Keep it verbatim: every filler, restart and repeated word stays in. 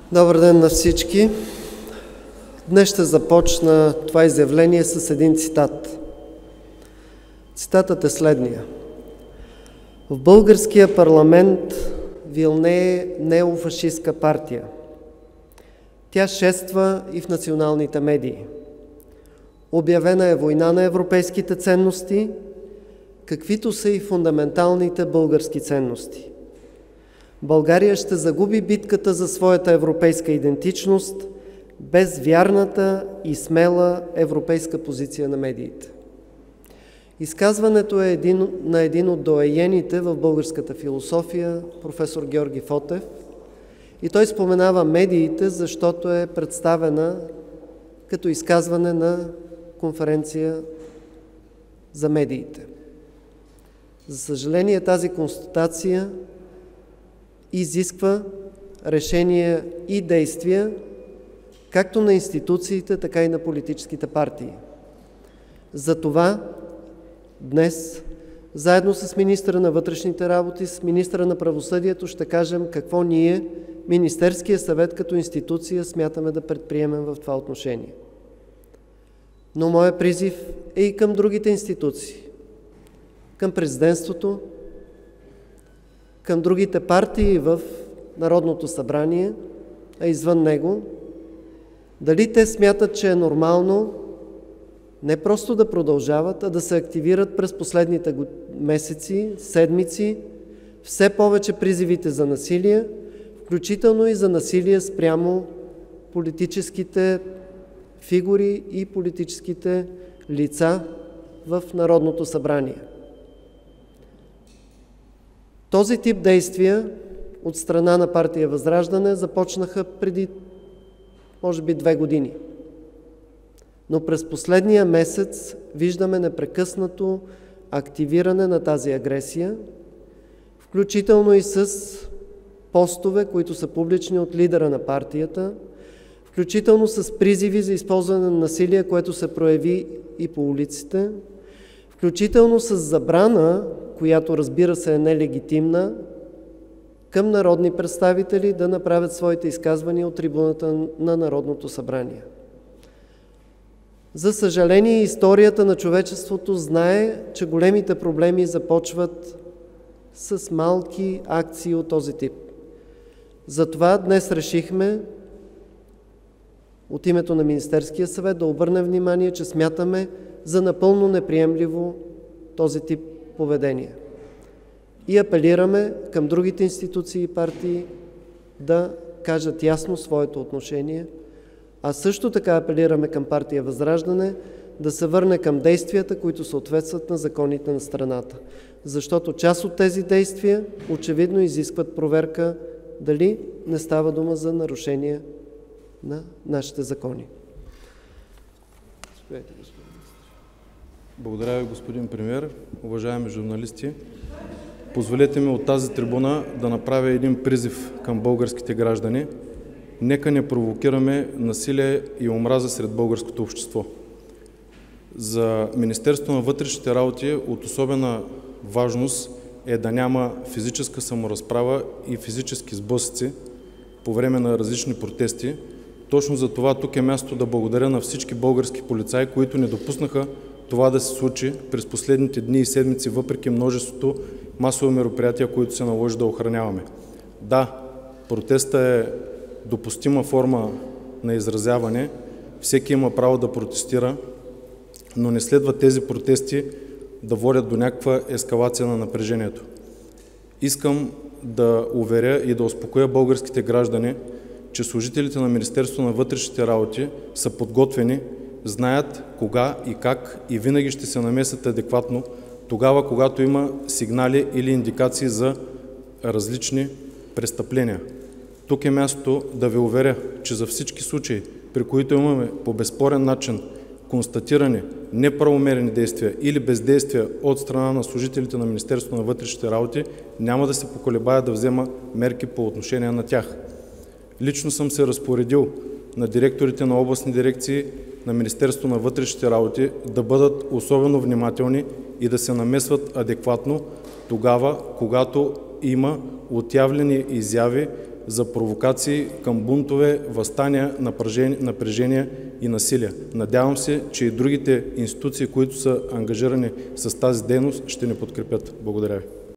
Добър ден на всички! Днес ще започна това изявление с един цитат. Цитатът е следния. В българския парламент вилнее неофашистка партия. Тя шества и в националните медии. Обявена е война на европейските ценности, каквито са и фундаменталните български ценности. България ще загуби битката за своята европейска идентичност без вярната и смела европейска позиция на медиите. Изказването е един, на един от доайените в българската философия, професор Георги Фотев, и той споменава медиите, защото е представена като изказване на конференция за медиите. За съжаление, тази констатация изисква решения и действия както на институциите, така и на политическите партии. Затова днес, заедно с министъра на вътрешните работи, с министъра на правосъдието, ще кажем какво ние, Министерския съвет като институция, смятаме да предприемем в това отношение. Но моят призив е и към другите институции, към президентството, към другите партии в Народното събрание, а извън него, дали те смятат, че е нормално не просто да продължават, а да се активират през последните месеци, седмици, все повече призивите за насилие, включително и за насилие спрямо политическите фигури и политическите лица в Народното събрание. Този тип действия от страна на партия Възраждане започнаха преди, може би, две години. Но през последния месец виждаме непрекъснато активиране на тази агресия, включително и с постове, които са публични от лидера на партията, включително с призиви за използване на насилие, което се прояви и по улиците, включително с забрана, която, разбира се, е нелегитимна, към народни представители да направят своите изказвания от трибуната на Народното събрание. За съжаление, историята на човечеството знае, че големите проблеми започват с малки акции от този тип. Затова днес решихме от името на Министерския съвет да обърнем внимание, че смятаме за напълно неприемливо този тип поведение. И апелираме към другите институции и партии да кажат ясно своето отношение, а също така апелираме към партия Възраждане да се върне към действията, които съответстват на законите на страната. Защото част от тези действия очевидно изискват проверка дали не става дума за нарушение на нашите закони. Благодаря ви, господин премиер. Уважаеми журналисти, позволете ми от тази трибуна да направя един призив към българските граждани. Нека не провокираме насилие и омраза сред българското общество. За Министерството на вътрешните работи от особена важност е да няма физическа саморазправа и физически сблъсъци по време на различни протести. Точно за това тук е място да благодаря на всички български полицаи, които не допуснаха това да се случи през последните дни и седмици, въпреки множеството масови мероприятия, които се наложи да охраняваме. Да, протеста е допустима форма на изразяване, всеки има право да протестира, но не следва тези протести да водят до някаква ескалация на напрежението. Искам да уверя и да успокоя българските граждани, че служителите на Министерството на вътрешните работи са подготвени, знаят кога и как и винаги ще се намесят адекватно тогава, когато има сигнали или индикации за различни престъпления. Тук е мястото да ви уверя, че за всички случаи, при които имаме по безспорен начин констатирани неправомерни действия или бездействия от страна на служителите на Министерството на вътрешните работи, няма да се поколебая да взема мерки по отношение на тях. Лично съм се разпоредил на директорите на областни дирекции на Министерството на вътрешните работи да бъдат особено внимателни и да се намесват адекватно тогава, когато има отявлени изяви за провокации към бунтове, въстания, напрежения и насилие. Надявам се, че и другите институции, които са ангажирани с тази дейност, ще ни подкрепят. Благодаря ви.